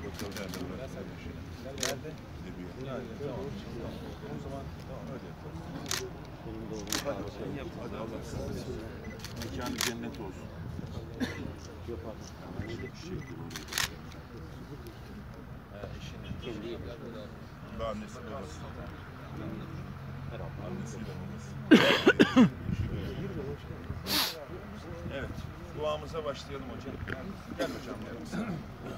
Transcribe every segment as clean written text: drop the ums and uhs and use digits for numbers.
Nerede? O zaman tamam öyle yapalım. Hadi Allah size. Mekanı cennet olsun. Eşinin. Annesi babası. Annesiyle babası. Evet. Duamıza başlayalım hocam. Gel hocam yanımıza.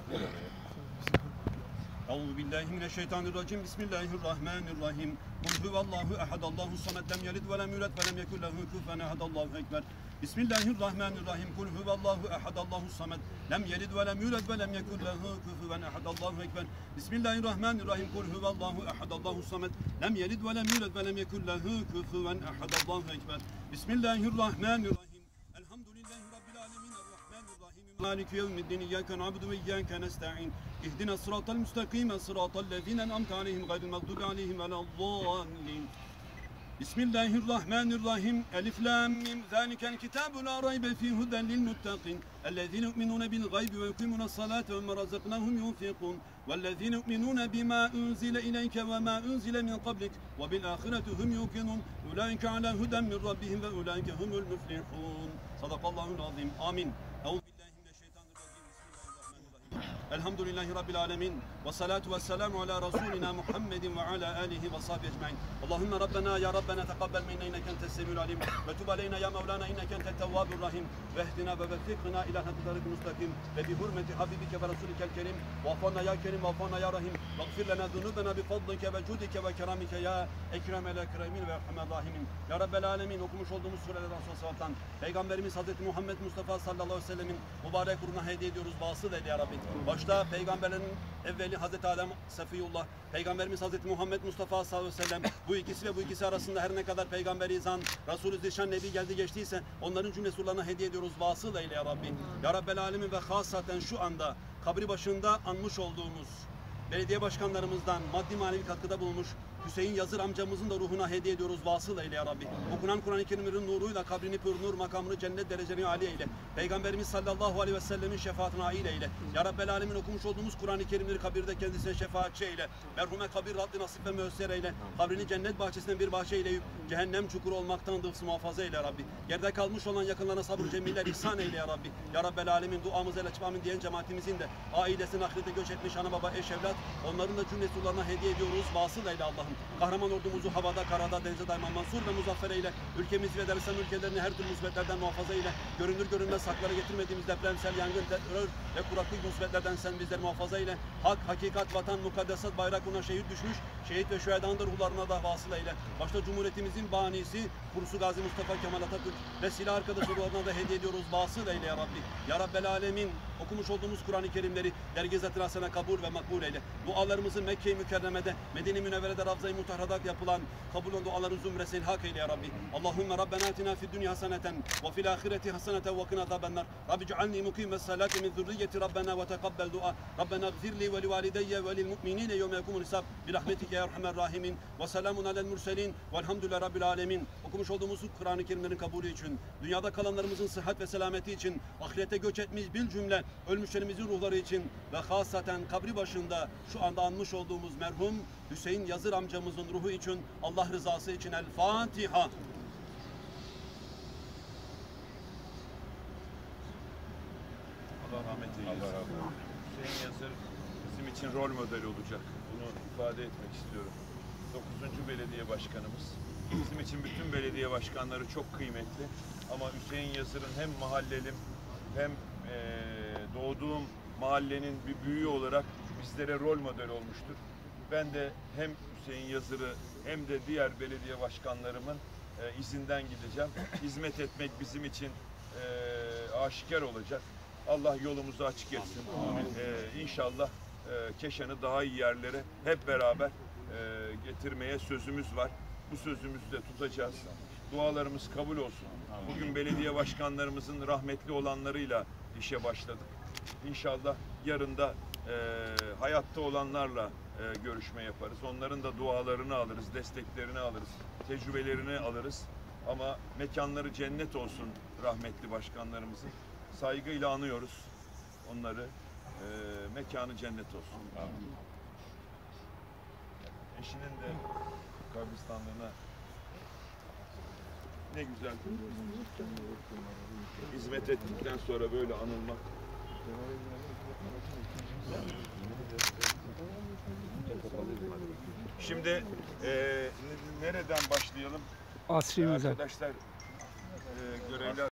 Euzubillahimineşşeytanirracim. Bismillahirrahmanirrahim. Kul huvallahu ehad, Allahu samed, lem yelid ve lem yulad ve lem yekun lehu kufuven ehad. Allahu ekber. Bismillahirrahmanirrahim. Kul huvallahu ehad, Allahu samed, lem yelid ve lem yulad ve lem yekun lehu kufuven ehad. Allahu ekber. Bismillahirrahmanirrahim. Kul huvallahu ehad, Allahu samed, lem yelid ve lem yulad ve lem yekun lehu kufuven ehad. Allahu ekber. Bismillahirrahmanirrahim. مالك يوم الدين إياك نعبد وإياك نستعين اهدنا الصراط المستقيم صراط الذين أنعمت عليهم غير المغضوب عليهم ولا الضالين بسم الله الرحمن الرحيم ألف لام ميم ذلك الكتاب لا ريب فيه هدى للمتقين الذين يؤمنون بالغيب ويقيمون الصلاة ومما رزقناهم ينفقون والذين يؤمنون بما أنزل إليك وما أنزل من قبلك وبالآخرة هم يوقنون أولئك على هدى من ربهم وأولئك هم المفلحون صدق الله العظيم آمين. Elhamdülillahi Rabbil alemin. Ve salatu ve selamu ala Resulina Muhammedin ve ala alihi ve sahbihi ecmain. Allahümme Rabbena ya Rabbena teqabbel minna inneke entes semiyul alim. Ve tub aleyna ya Mevlana inneke entet tevvabur rahim. Ve ehdina ve veffikna ila hatıdarik müstakim. Ve bi hurmeti habibike ve rasulikel kerim. Ve afana ya kerim ve afana ya rahim. Ve gfir lena zunubena bi fadlike ve cudike ve keramike ya ekremel ekremin ve erhamer rahimin. Ya Rabbel alemin, okumuş olduğumuz surelerden sonra Peygamberimiz Hazreti Muhammed Mustafa sallallahu aleyhi ve sellemin mübarek ruhuna hediye ediyoruz. Vasıl eyle ya Rabbi. Başta peygamberlerin evveli Hazreti Adem Sefiyullah, Peygamberimiz Hazreti Muhammed Mustafa sallallahu aleyhi ve sellem, bu ikisi ve bu ikisi arasında her ne kadar Peygamber-i İzan, Resul-i Zişan Nebi geldi geçtiyse onların cümlesurlarına hediye ediyoruz. Vasıl eyle ya Rabbi. Ya Rabbel alemin ve hasaten şu anda kabri başında anmış olduğumuz belediye başkanlarımızdan maddi manevi katkıda bulunmuş Hüseyin Yazır amcamızın da ruhuna hediye ediyoruz. Vasıl eyle ya Rabbi. Okunan Kur'an-ı Kerim'in nuruyla kabrini pür nur, makamını cennet derecelerini âli eyle. Peygamberimiz sallallahu aleyhi ve sellemin şefaatine âil eyle. Ya Rabbel alemin, okumuş olduğumuz Kur'an-ı Kerimleri kabirde kendisine şefaatçi eyle. Merhume kabir radli nasip ve müessir eyle. Kabrini cennet bahçesinden bir bahçe eyleyip cehennem çukuru olmaktan dıfsı muhafaza eyle ya Rabbi. Yerde kalmış olan yakınlarına sabır cemiller ihsan eyle ya Rabbi. Ya Rabbel alemin, duamızı el amin diyen cemaatimizin de ailesinin ahirete göç etmiş ana baba eş evlat, onların da cümlesurlarına hediye ediyoruz. Vasıl eyle Allah'ım. Kahraman ordumuzu havada, karada, denizde daima mansur ve muzaffer eyle. Ülkemizi ve Darüsselam ülkelerini her türlü musibetlerden muhafaza eyle. Görünür görünmez saklara getirmediğimiz depremsel, yangın, terör ve kuraklık musibetlerden sen bizleri muhafaza eyle. Hak, hakikat, vatan, mukaddesat, bayrak uğruna şehit düşmüş, şehit ve şühedanın da ruhlarına da vasıl eyle. Başta Cumhuriyetimizin banisi, kurusu Gazi Mustafa Kemal Atatürk ve silah arkadaşı ruhlarına da hediye ediyoruz. Vasıl eyle ya Rabbi. Ya Rabbel alemin, okumuş olduğumuz Kur'an-ı Kerimleri dergâz-ı hasene kabul ve makbul eyle. Dualarımızı Mekke-i Mükerreme'de, Medine-i Münevvere'de, Ravza-i Mutahhara'da yapılan kabul olan duaların zümresini hak eyle ya Rabbi. Allahümme Rabbena atina fid dünya haseneten ve fil ahireti haseneten ve kina azabennar. Rabbi cealni mukimes salati min zürriyeti Rabbena ve teqabbel dua. Rabbena gfirli ve livalideyye ve lil mu'minine yevme yekumul hisab. Bi rahmetike ya erhamer rahimin. Ve selamun alel murselin. Velhamdülillahi Rabbil alemin. Okumuş olduğumuz Kur'an-ı Kerimlerin kabulü için, dünyada kalanlarımızın sıhhat ve selameti için, ahirete göç etmiş bir cümle ölmüşlerimizin ruhları için ve hasaten kabri başında şu anda anmış olduğumuz merhum Hüseyin Yazır amcamızın ruhu için, Allah rızası için El Fatiha. Allah rahmet eylesin. Allah rahmet eylesin. Hüseyin Yazır bizim için rol model olacak. Bunu ifade etmek istiyorum. 9. belediye başkanımız. Bizim için bütün belediye başkanları çok kıymetli. Ama Hüseyin Yazır'ın hem mahallelim hem doğduğum mahallenin bir büyüğü olarak bizlere rol model olmuştur. Ben de hem Hüseyin Yazır'ı hem de diğer belediye başkanlarımın izinden gideceğim. Hizmet etmek bizim için aşikar olacak. Allah yolumuzu açık etsin. İnşallah Keşan'ı daha iyi yerlere hep beraber getirmeye sözümüz var. Bu sözümüzü de tutacağız. Dualarımız kabul olsun. Bugün belediye başkanlarımızın rahmetli olanlarıyla işe başladık. İnşallah yarın da hayatta olanlarla görüşme yaparız. Onların da dualarını alırız, desteklerini alırız, tecrübelerini alırız. Ama mekanları cennet olsun rahmetli başkanlarımızın. Saygıyla anıyoruz onları. mekanı cennet olsun. Eşinin de kabristanlığına ne güzel hizmet ettikten sonra böyle anılmak. Şimdi nereden başlayalım? Asri Özel. Arkadaşlar görevli